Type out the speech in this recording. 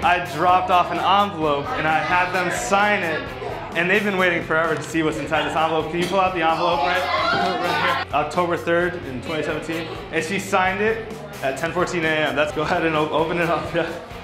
I dropped off an envelope and I had them sign it. And they've been waiting forever to see what's inside this envelope. Can you pull out the envelope right here? October 3rd in 2017. And she signed it at 10:14 a.m. Let's go ahead and open it up. Yeah.